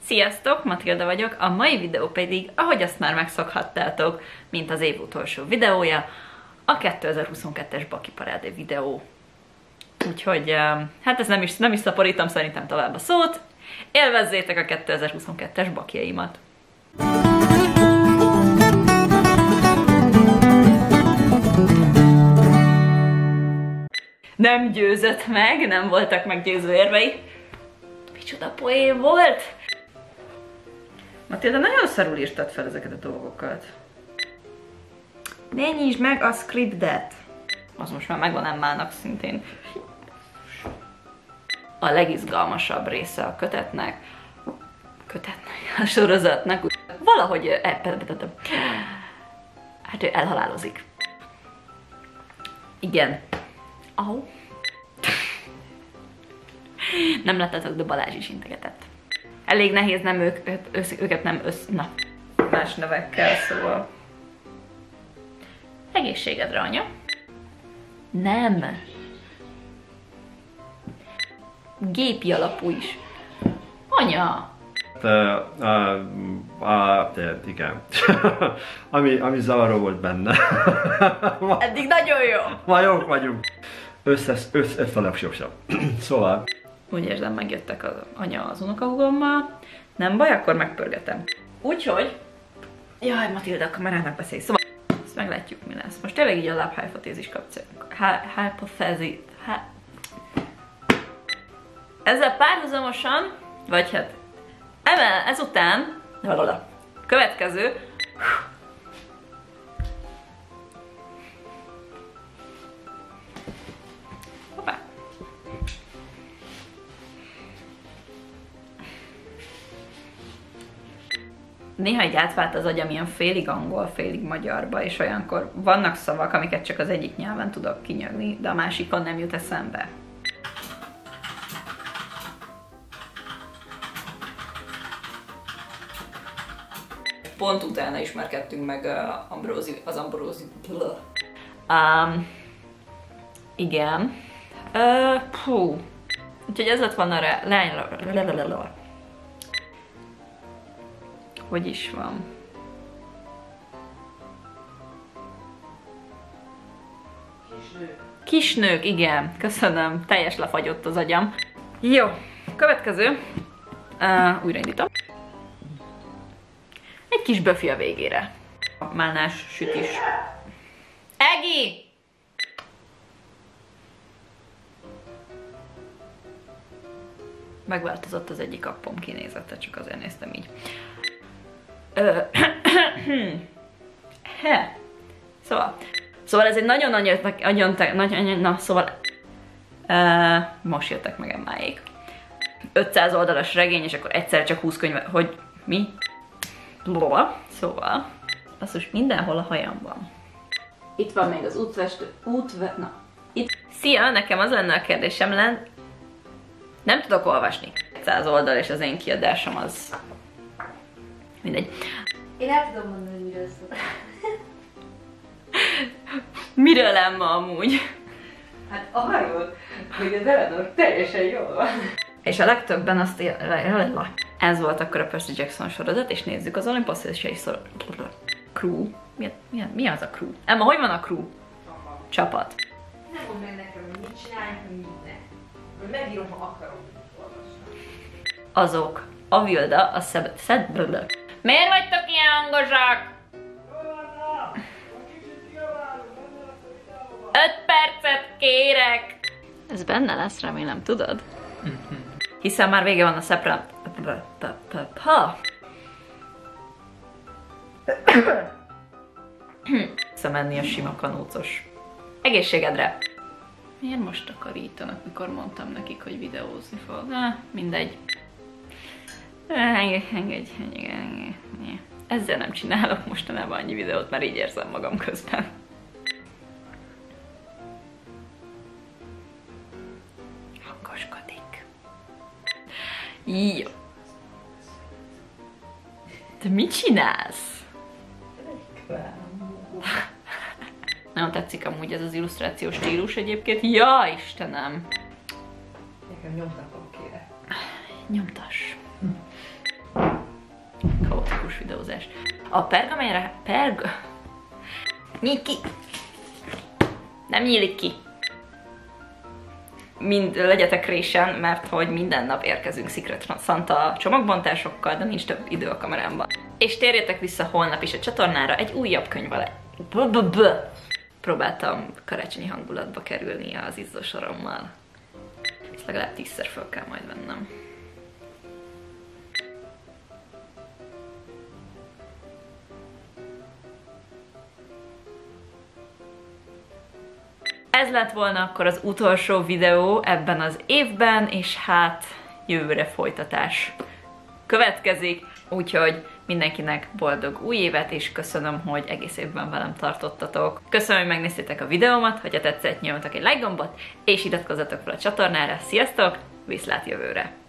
Sziasztok, Matilda vagyok, a mai videó pedig, ahogy azt már megszokhattátok, mint az év utolsó videója, a 2022-es Baki Parádé videó. Úgyhogy, hát ez nem is szaporítom szerintem tovább a szót. Élvezzétek a 2022-es bakjaimat! Nem győzött meg, nem voltak meggyőző érvei. Micsoda poén volt! Matilda, nagyon szarul írtad fel ezeket a dolgokat. Ne nyisd meg a scriptet! Az most már megvan Emmának szintén. A legizgalmasabb része a kötetnek, a sorozatnak, valahogy hát ő elhalálozik. Igen. Au. Nem láttátok, de Balázs is integetett. Elég nehéz nem őket nem na, más nevekkel, szóval. Egészségedre, anya. Nem. Gépi alapú is. Anya! Igen. ami zavaró volt benne. Eddig nagyon jó. Ma jók vagyunk. Összelepsósabb. Szóval. Úgy érzem, megjöttek az anya az unokahúgommal. Nem baj, akkor megpörgetem. Úgyhogy... Jaj, Matilda, a kamerának beszélj. Szóval ezt meglátjuk, mi lesz. Most tényleg így a lábhypotézis kapcsolatban. Ezzel párhuzamosan, vagy hát ezután, következő, hoppá. Néha így átvált az agyam ilyen félig angol, félig magyarba, és olyankor vannak szavak, amiket csak az egyik nyelven tudok kinyögni, de a másikon nem jut eszembe. Pont utána ismerkedtünk meg az Ambrózi. Igen. Úgyhogy ez lett volna hogy is van? Kisnők, igen. Köszönöm. Teljes lefagyott az agyam. Jó. Következő. Újraindítom. Egy kis böfi a végére. Málnás sütis. Egi! Megváltozott az egyik appom kinézete, csak azért néztem így. Szóval ez egy nagyon szóval most jöttek meg Emmáék. 500 oldalas regény, és akkor egyszer csak 20 könyve, hogy mi? Szóval, basszus, mindenhol a hajamban. Itt van még az Szia, nekem az lenne a kérdésem, nem tudok olvasni. 100 oldal, és az én kiadásom az... Mindegy. Én el tudom mondani, hogy miről szól. Miről lenne amúgy? Hát arról, hogy az Eleanor teljesen jól van. És a legtöbben azt ez volt akkor a Percy Jackson sorozat, és nézzük az Olympus és Crew. Mi az a Crew? Emma, hogy van a Crew? Csapat. Nem mondd meg nekem, hogy mit csináljunk, hogy mit ne. Hogy megírom, ha akarom, hogy olvasni. Azok. A Vilda, a Miért vagytok ilyen hangosak? 5 percet kérek! Ez benne lesz, remélem, tudod? Hiszen már vége van a szepra... Visszamenni a sima kanócos. Egészségedre! Miért most takarítanak, mikor mondtam nekik, hogy videózni fog? Mindegy. Engedj. Ezzel nem csinálok mostanában annyi videót, mert így érzem magam közben. Hangoskodik. Jó. Te mit csinálsz? Nagyon tetszik amúgy ez az illusztrációs stílus egyébként. Ja, Istenem! Nekem nyomtatom, kérek. Nyomtass. melózás. A pergamenre... Nyílt ki! Nem nyílik ki! Legyetek résen, mert hogy minden nap érkezünk Secret Santa csomagbontásokkal, de nincs több idő a kamerámban. És térjetek vissza holnap is a csatornára egy újabb könyvvel. Próbáltam karácsonyi hangulatba kerülni az izzósorommal. Ezt legalább 10-szer fel kell majd vennem. Ez lett volna akkor az utolsó videó ebben az évben, és hát jövőre folytatás következik, úgyhogy mindenkinek boldog új évet, és köszönöm, hogy egész évben velem tartottatok. Köszönöm, hogy megnéztétek a videómat, hogyha tetszett, nyomjatok egy like gombot, és iratkozzatok fel a csatornára. Sziasztok, viszlát jövőre!